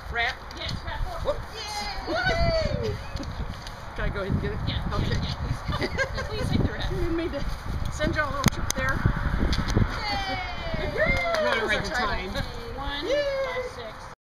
Rat? Yes, rat. Whoop. Yay! Can I go ahead and get it? Yeah. Okay. Yeah, please. Please take the rat. You didn't mean to send y'all